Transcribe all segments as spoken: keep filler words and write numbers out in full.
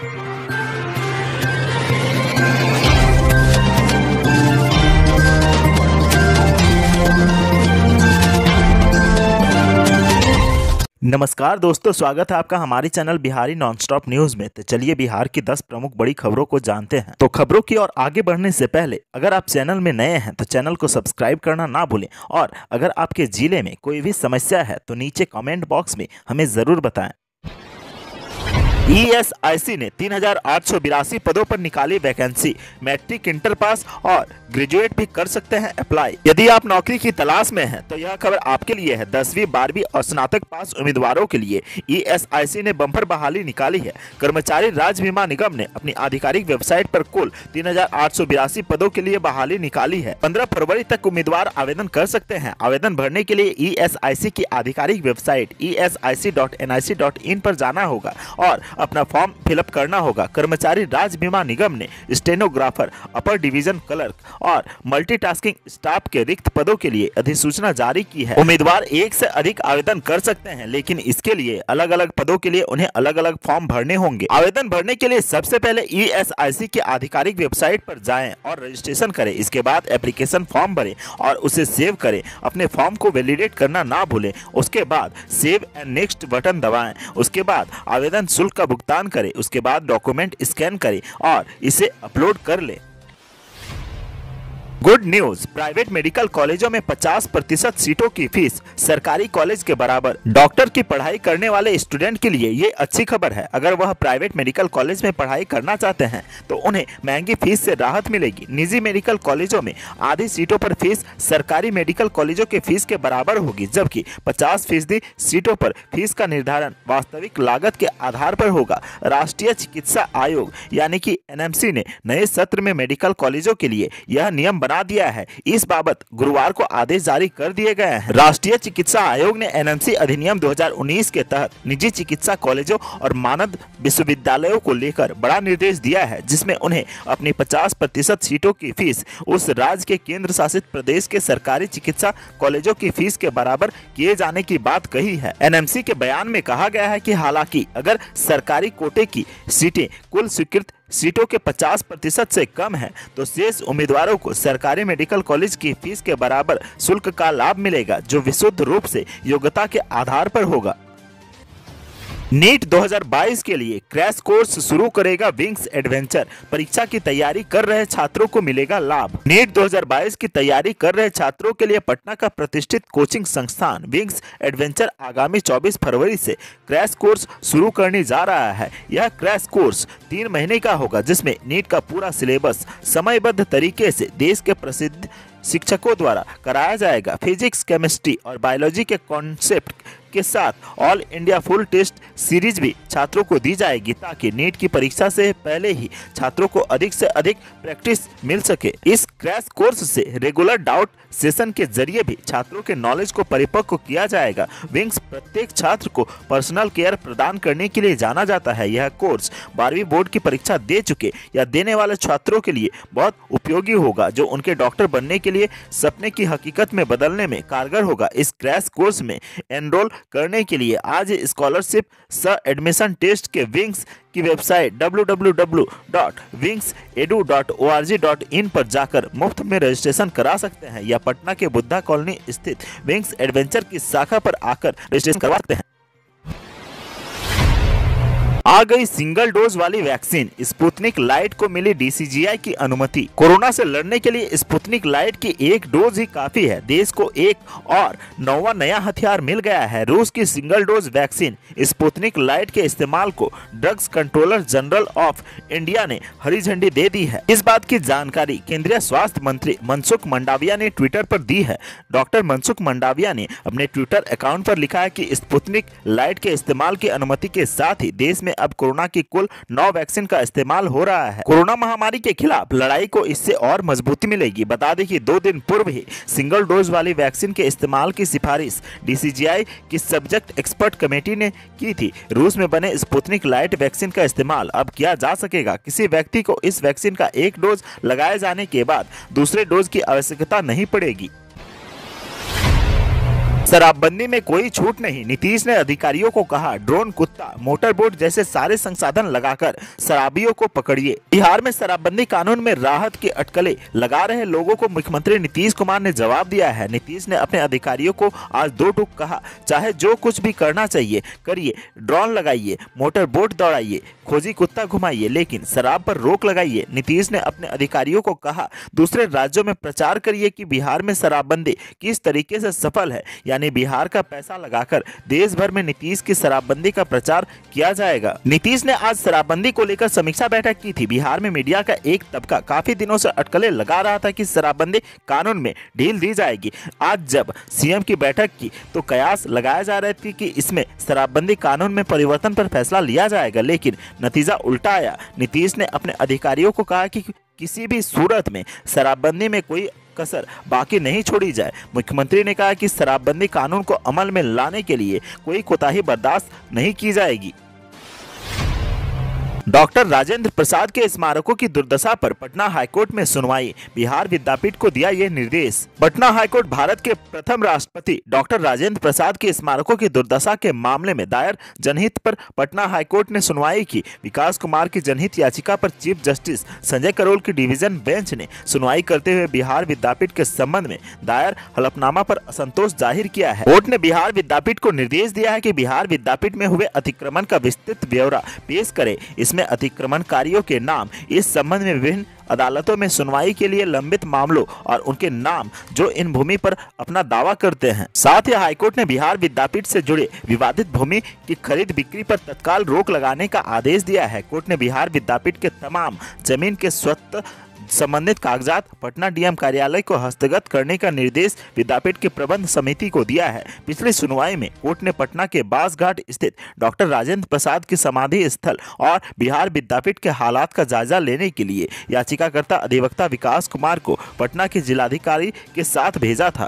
नमस्कार दोस्तों, स्वागत है आपका हमारे चैनल बिहारी नॉनस्टॉप न्यूज में। तो चलिए बिहार की दस प्रमुख बड़ी खबरों को जानते हैं। तो खबरों की ओर आगे बढ़ने से पहले अगर आप चैनल में नए हैं तो चैनल को सब्सक्राइब करना ना भूलें, और अगर आपके जिले में कोई भी समस्या है तो नीचे कमेंट बॉक्स में हमें जरूर बताएं। ई एस आई सी ने तीन हजार आठ सौ बिरासी पदों पर निकाली वैकेंसी। मैट्रिक, इंटर पास और ग्रेजुएट भी कर सकते हैं अप्लाई। यदि आप नौकरी की तलाश में हैं तो यह खबर आपके लिए है। दसवीं, बारहवीं और स्नातक पास उम्मीदवारों के लिए ई एस आई सी ने बम्पर बहाली निकाली है। कर्मचारी राज्य बीमा निगम ने अपनी आधिकारिक वेबसाइट पर कुल तीन हजार आठ सौ बिरासी पदों के लिए बहाली निकाली है। पंद्रह फरवरी तक उम्मीदवार आवेदन कर सकते हैं। आवेदन भरने के लिए ई एस आई सी की आधिकारिक website E S I C dot N I C dot in पर जाना होगा और अपना फॉर्म फिलअप करना होगा। कर्मचारी राज्य बीमा निगम ने स्टेनोग्राफर, अपर डिवीजन क्लर्क और मल्टीटास्किंग स्टाफ के रिक्त पदों के लिए अधिसूचना जारी की है। उम्मीदवार एक से अधिक आवेदन कर सकते हैं, लेकिन इसके लिए अलग अलग पदों के लिए उन्हें अलग अलग फॉर्म भरने होंगे। आवेदन भरने के लिए सबसे पहले ई एस आई सी की आधिकारिक वेबसाइट पर जाएं और रजिस्ट्रेशन करें। इसके बाद एप्लीकेशन फॉर्म भरें और उसे सेव करें। अपने फॉर्म को वैलिडेट करना ना भूलें। उसके बाद सेव एंड नेक्स्ट बटन दबाएं। उसके बाद आवेदन शुल्क का भुगतान करें। उसके बाद डॉक्यूमेंट स्कैन करें और इसे अपलोड कर लें। गुड न्यूज, प्राइवेट मेडिकल कॉलेजों में पचास प्रतिशत सीटों की फीस सरकारी कॉलेज के बराबर। डॉक्टर की पढ़ाई करने वाले स्टूडेंट के लिए ये अच्छी खबर है। अगर वह प्राइवेट मेडिकल कॉलेज में पढ़ाई करना चाहते हैं तो उन्हें महंगी फीस से राहत मिलेगी। निजी मेडिकल कॉलेजों में आधी सीटों पर फीस सरकारी मेडिकल कॉलेजों के फीस के बराबर होगी, जबकि पचास फीसदी सीटों पर फीस का निर्धारण वास्तविक लागत के आधार पर होगा। राष्ट्रीय चिकित्सा आयोग यानी कि एन एम सी ने नए सत्र में मेडिकल कॉलेजों के लिए यह नियम बना दिया है। इस बाबत गुरुवार को आदेश जारी कर दिए गए हैं। राष्ट्रीय चिकित्सा आयोग ने एन एम सी अधिनियम दो हजार उन्नीस के तहत निजी चिकित्सा कॉलेजों और मानद विश्वविद्यालयों को लेकर बड़ा निर्देश दिया है, जिसमें उन्हें अपनी पचास प्रतिशत सीटों की फीस उस राज्य के केंद्र शासित प्रदेश के सरकारी चिकित्सा कॉलेजों की फीस के बराबर किए जाने की बात कही है। एन एम सी के बयान में कहा गया है कि हालांकि अगर सरकारी कोटे की सीटें कुल स्वीकृत सीटों के पचास प्रतिशत से कम है तो शेष उम्मीदवारों को सरकारी मेडिकल कॉलेज की फीस के बराबर शुल्क का लाभ मिलेगा, जो विशुद्ध रूप से योग्यता के आधार पर होगा। नीट दो हजार बाईस के लिए क्रैश कोर्स शुरू करेगा विंग्स एडवेंचर। परीक्षा की तैयारी कर रहे छात्रों को मिलेगा लाभ। नीट दो हजार बाईस की तैयारी कर रहे छात्रों के लिए पटना का प्रतिष्ठित कोचिंग संस्थान विंग्स एडवेंचर आगामी चौबीस फरवरी से क्रैश कोर्स शुरू करने जा रहा है। यह क्रैश कोर्स तीन महीने का होगा, जिसमें नीट का पूरा सिलेबस समयबद्ध तरीके से देश के प्रसिद्ध शिक्षकों द्वारा कराया जाएगा। फिजिक्स, केमिस्ट्री और बायोलॉजी के कॉन्सेप्ट के साथ all India full test series भी छात्रों को दी जाएगी, ताकि नीट की परीक्षा से पहले ही छात्रों को अधिक से अधिक प्रैक्टिस मिल सके। इस क्रैश कोर्स से रेगुलर डाउट सेशन के जरिए भी छात्रों के नॉलेज को परिपक्व किया जाएगा। विंग्स प्रत्येक छात्र को पर्सनल केयर प्रदान करने के लिए जाना जाता है। यह कोर्स बारहवीं बोर्ड की परीक्षा दे चुके या देने वाले छात्रों के लिए बहुत उपयोगी होगा, जो उनके डॉक्टर बनने के लिए सपने की हकीकत में बदलने में कारगर होगा। इस क्रैश कोर्स में एनरोल करने के लिए आज स्कॉलरशिप सह एडमिशन टेस्ट के विंग्स की website W W W dot Wings edu dot O R G dot in पर जाकर मुफ्त में रजिस्ट्रेशन करा सकते हैं, या पटना के बुद्धा कॉलोनी स्थित विंग्स एडवेंचर की शाखा पर आकर रजिस्ट्रेशन करवा सकते हैं। आ गई सिंगल डोज वाली वैक्सीन। स्पुतनिक लाइट को मिली डी सी जी आई की अनुमति। कोरोना से लड़ने के लिए स्पुतनिक लाइट की एक डोज ही काफी है। देश को एक और नौवां नया हथियार मिल गया है। रूस की single dose vaccine Sputnik light के इस्तेमाल को drugs controller general of India ने हरी झंडी दे दी है। इस बात की जानकारी केंद्रीय स्वास्थ्य मंत्री मनसुख मंडाविया ने ट्विटर पर दी है। डॉक्टर मनसुख मंडाविया ने अपने ट्विटर अकाउंट पर लिखा है कि स्पुतनिक लाइट के इस्तेमाल की अनुमति के साथ ही देश में अब कोरोना की कुल नौ वैक्सीन का इस्तेमाल हो रहा है। कोरोना महामारी के खिलाफ लड़ाई को इससे और मजबूती मिलेगी। बता दें कि दो दिन पूर्व ही सिंगल डोज वाली वैक्सीन के इस्तेमाल की सिफारिश डी सी जी आई की सब्जेक्ट एक्सपर्ट कमेटी ने की थी। रूस में बने स्पुतनिक लाइट वैक्सीन का इस्तेमाल अब किया जा सकेगा। किसी व्यक्ति को इस वैक्सीन का एक डोज लगाए जाने के बाद दूसरे डोज की आवश्यकता नहीं पड़ेगी। शराबबंदी में कोई छूट नहीं, नीतीश ने अधिकारियों को कहा। ड्रोन, कुत्ता, मोटर बोट जैसे सारे संसाधन लगाकर शराबियों को पकड़िए। बिहार में शराबबंदी कानून में राहत की अटकलें लगा रहे लोगों को मुख्यमंत्री नीतीश कुमार ने जवाब दिया है। नीतीश ने अपने अधिकारियों को आज दो टूक कहा, चाहे जो कुछ भी करना चाहिए करिए, ड्रोन लगाइए, मोटर बोट दौड़ाइए, खोजी कुत्ता घुमाइए, लेकिन शराब पर रोक लगाइए। नीतीश ने अपने अधिकारियों को कहा, दूसरे राज्यों में प्रचार करिए कि बिहार में शराबबंदी किस तरीके से सफल है, यानी बिहार का पैसा लगाकर देश भर में नीतीश की शराबबंदी का प्रचार किया जाएगा। नीतीश ने आज शराबबंदी को लेकर समीक्षा बैठक की थी। बिहार में मीडिया का एक तबका काफी दिनों से अटकलें लगा रहा था कि शराबबंदी कानून में ढील दी जाएगी। आज जब सीएम की बैठक की तो कयास लगाया जा रहा था कि इसमें शराबबंदी कानून में परिवर्तन पर फैसला लिया जाएगा, लेकिन नतीजा उल्टा आया। नीतीश ने अपने अधिकारियों को कहा कि किसी भी सूरत में शराबबंदी में कोई कसर बाकी नहीं छोड़ी जाए। मुख्यमंत्री ने कहा कि शराबबंदी कानून को अमल में लाने के लिए कोई कोताही बर्दाश्त नहीं की जाएगी। डॉक्टर राजेंद्र प्रसाद के स्मारकों की दुर्दशा पर पटना हाईकोर्ट में सुनवाई, बिहार विद्यापीठ को दिया ये निर्देश। पटना हाईकोर्ट भारत के प्रथम राष्ट्रपति डॉक्टर राजेंद्र प्रसाद के स्मारकों की दुर्दशा के मामले में दायर जनहित पर पटना हाईकोर्ट ने सुनवाई की। विकास कुमार की जनहित याचिका पर चीफ जस्टिस संजय करोल की डिवीजन बेंच ने सुनवाई करते हुए बिहार विद्यापीठ के संबंध में दायर हलफनामा पर असंतोष जाहिर किया है। कोर्ट ने बिहार विद्यापीठ को निर्देश दिया है कि बिहार विद्यापीठ में हुए अतिक्रमण का विस्तृत ब्यौरा पेश करे। इसमें अतिक्रमणकारियों के नाम, इस संबंध में विभिन्न अदालतों में सुनवाई के लिए लंबित मामलों और उनके नाम जो इन भूमि पर अपना दावा करते हैं। साथ ही हाईकोर्ट ने बिहार विद्यापीठ से जुड़े विवादित भूमि की खरीद बिक्री पर तत्काल रोक लगाने का आदेश दिया है। कोर्ट ने बिहार विद्यापीठ के तमाम जमीन के स्वतः संबंधित कागजात पटना डीएम कार्यालय को हस्तगत करने का निर्देश विद्यापीठ के प्रबंध समिति को दिया है। पिछली सुनवाई में कोर्ट ने पटना के बासघाट स्थित डॉक्टर राजेंद्र प्रसाद की समाधि स्थल और बिहार विद्यापीठ के हालात का जायजा लेने के लिए याचिकाकर्ता अधिवक्ता विकास कुमार को पटना के जिलाधिकारी के साथ भेजा था।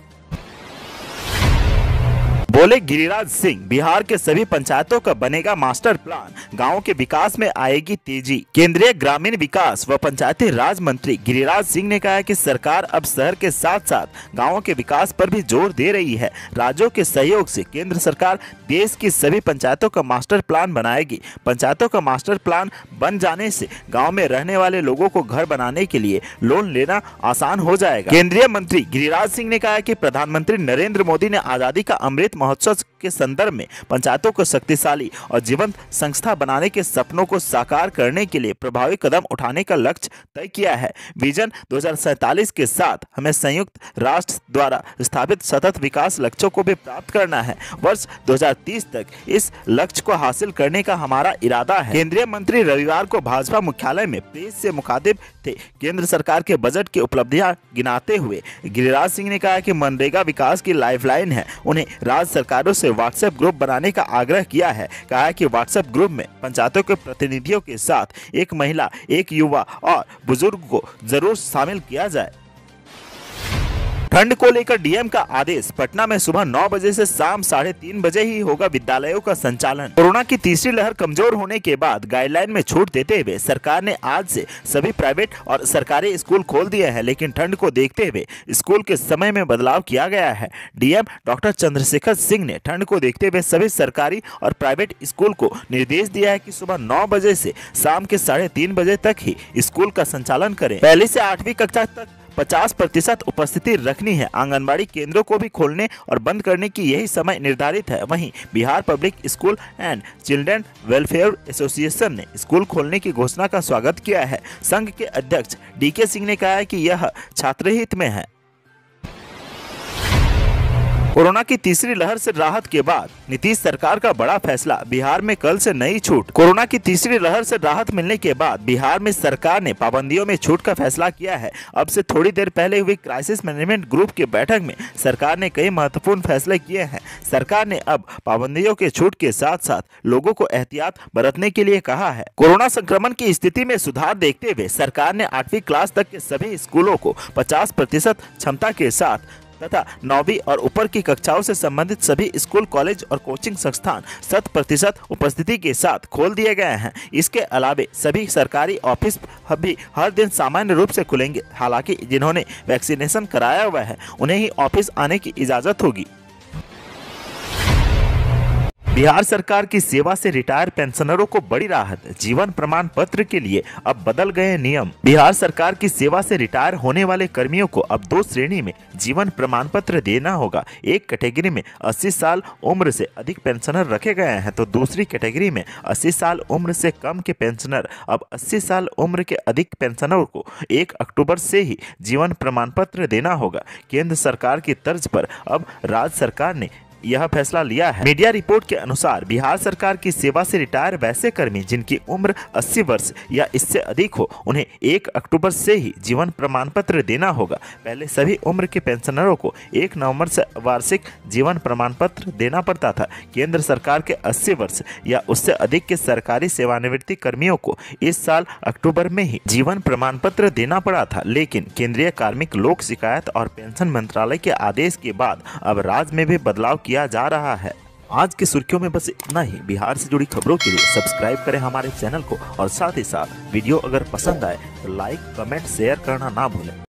बोले गिरिराज सिंह, बिहार के सभी पंचायतों का बनेगा मास्टर प्लान, गांवों के विकास में आएगी तेजी। केंद्रीय ग्रामीण विकास व पंचायती राज मंत्री गिरिराज सिंह ने कहा कि सरकार अब शहर के साथ साथ गांवों के विकास पर भी जोर दे रही है। राज्यों के सहयोग से केंद्र सरकार देश की सभी पंचायतों का मास्टर प्लान बनाएगी। पंचायतों का मास्टर प्लान बन जाने से गाँव में रहने वाले लोगों को घर बनाने के लिए लोन लेना आसान हो जाएगा। केंद्रीय मंत्री गिरिराज सिंह ने कहा कि प्रधानमंत्री नरेंद्र मोदी ने आजादी का अमृत महोत्सव के संदर्भ में पंचायतों को शक्तिशाली और जीवंत संस्था बनाने के सपनों को साकार करने के लिए प्रभावी कदम उठाने का लक्ष्य तय किया है। विजन दो हज़ार सैंतालीस के साथ हमें संयुक्त राष्ट्र द्वारा स्थापित सतत विकास लक्ष्यों को भी प्राप्त करना है। वर्ष दो हज़ार तीस तक इस लक्ष्य को हासिल करने का हमारा इरादा है। केंद्रीय मंत्री रविवार को भाजपा मुख्यालय में प्रेस से मुखातिब थे। केंद्र सरकार के बजट की उपलब्धियां गिनाते हुए गिरिराज सिंह ने कहा कि मनरेगा विकास की लाइफलाइन है। उन्हें राज्य सरकारों से व्हाट्सएप ग्रुप बनाने का आग्रह किया है। कहा कि व्हाट्सएप ग्रुप में पंचायतों के प्रतिनिधियों के साथ एक महिला, एक युवा और बुजुर्ग को जरूर शामिल किया जाए। ठंड को लेकर डीएम का आदेश, पटना में सुबह नौ बजे से शाम साढ़े तीन बजे ही होगा विद्यालयों का संचालन। कोरोना की तीसरी लहर कमजोर होने के बाद गाइडलाइन में छूट देते हुए सरकार ने आज से सभी प्राइवेट और सरकारी स्कूल खोल दिए हैं, लेकिन ठंड को देखते हुए स्कूल के समय में बदलाव किया गया है। डीएम डॉक्टर चंद्रशेखर सिंह ने ठंड को देखते हुए सभी सरकारी और प्राइवेट स्कूल को निर्देश दिया है कि सुबह नौ बजे से शाम के साढ़े तीन बजे तक ही स्कूल का संचालन करें। पहली से आठवीं कक्षा तक पचास प्रतिशत उपस्थिति रखनी है। आंगनबाड़ी केंद्रों को भी खोलने और बंद करने की यही समय निर्धारित है। वहीं Bihar public school and children welfare association ने स्कूल खोलने की घोषणा का स्वागत किया है। संघ के अध्यक्ष डीके सिंह ने कहा है कि यह छात्रहित में है। कोरोना की तीसरी लहर से राहत के बाद नीतीश सरकार का बड़ा फैसला, बिहार में कल से नई छूट। कोरोना की तीसरी लहर से राहत मिलने के बाद बिहार में सरकार ने पाबंदियों में छूट का फैसला किया है। अब से थोड़ी देर पहले हुई क्राइसिस मैनेजमेंट ग्रुप की बैठक में सरकार ने कई महत्वपूर्ण फैसले किए हैं। सरकार ने अब पाबंदियों के छूट के साथ साथ लोगों को एहतियात बरतने के लिए कहा है। कोरोना संक्रमण की स्थिति में सुधार देखते हुए सरकार ने आठवीं क्लास तक के सभी स्कूलों को पचास प्रतिशत क्षमता के साथ तथा नौवीं और ऊपर की कक्षाओं से संबंधित सभी स्कूल, कॉलेज और कोचिंग संस्थान शत प्रतिशत उपस्थिति के साथ खोल दिए गए हैं। इसके अलावे सभी सरकारी ऑफिस भी हर दिन सामान्य रूप से खुलेंगे। हालांकि जिन्होंने वैक्सीनेशन कराया हुआ है उन्हें ही ऑफिस आने की इजाज़त होगी। बिहार सरकार की सेवा से रिटायर पेंशनरों को बड़ी राहत, जीवन प्रमाण पत्र के लिए अब बदल गए नियम। बिहार सरकार की सेवा से रिटायर होने वाले कर्मियों को अब दो श्रेणी में जीवन प्रमाण पत्र देना होगा। एक कैटेगरी में अस्सी साल उम्र से अधिक पेंशनर रखे गए हैं, तो दूसरी कैटेगरी में अस्सी साल उम्र से कम के पेंशनर। अब अस्सी साल उम्र के अधिक पेंशनरों को एक अक्टूबर से ही जीवन प्रमाण पत्र देना होगा। केंद्र सरकार की तर्ज पर अब राज्य सरकार ने यह फैसला लिया है। मीडिया रिपोर्ट के अनुसार बिहार सरकार की सेवा से रिटायर वैसे कर्मी जिनकी उम्र अस्सी वर्ष या इससे अधिक हो, उन्हें एक अक्टूबर से ही जीवन प्रमाण पत्र देना होगा। पहले सभी उम्र के पेंशनरों को एक नवंबर से वार्षिक जीवन प्रमाण पत्र देना पड़ता था। केंद्र सरकार के अस्सी वर्ष या उससे अधिक के सरकारी सेवानिवृत्ति कर्मियों को इस साल अक्टूबर में ही जीवन प्रमाण पत्र देना पड़ा था, लेकिन केंद्रीय कार्मिक लोक शिकायत और पेंशन मंत्रालय के आदेश के बाद अब राज्य में भी बदलाव किया जा रहा है। आज की सुर्खियों में बस इतना ही। बिहार से जुड़ी खबरों के लिए सब्सक्राइब करें हमारे चैनल को और साथ ही साथ वीडियो अगर पसंद आए तो लाइक, कमेंट, शेयर करना ना भूलें।